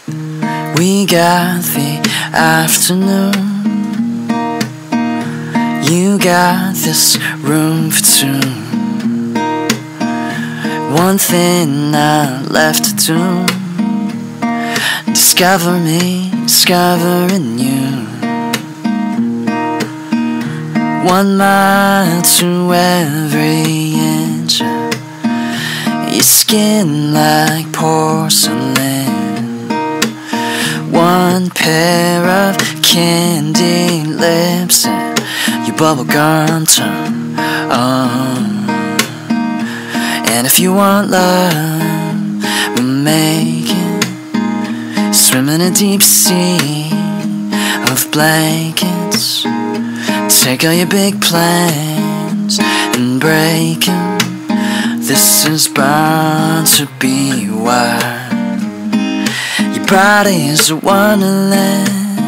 We got the afternoon. You got this room for two. One thing I left to do: discover me, discovering you. 1 mile to every inch of your skin like porcelain. 1 pair of candy lips and your bubblegum tongue. And if you want love, we'll make it. Swim in a deep sea of blankets. Take all your big plans and break them. This is bound to be wild. Your body is a wonderland.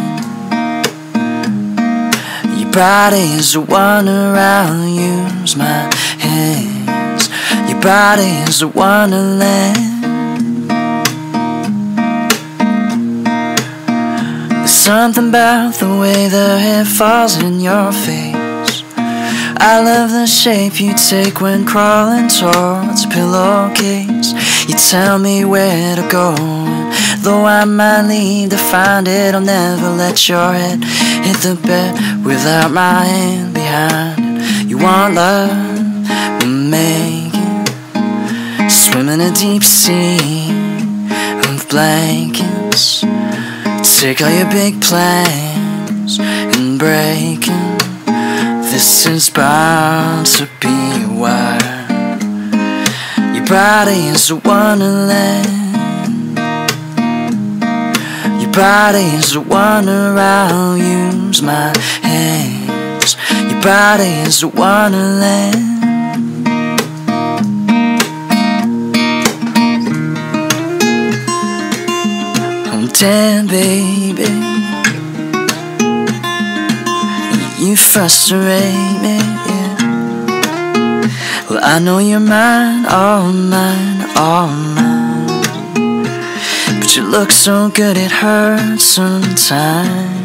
Your body is a wonder. I'll use my hands. Your body is a wonderland. Something about the way the hair falls in your face. I love the shape you take when crawling towards a pillowcase. You tell me where to go, and though I might leave to find it, I'll never let your head hit the bed without my hand behind it. You want love, we'll make it. Swim in a deep sea of blankets. Take all your big plans and break them. This is bound to be wild. Your body is a wonderland. Your body is a wonder. I'll use my hands. Your body is a wonderland. Damn, baby, you frustrate me, yeah. Well, I know you're mine, all mine, all mine. But you look so good it hurts sometimes.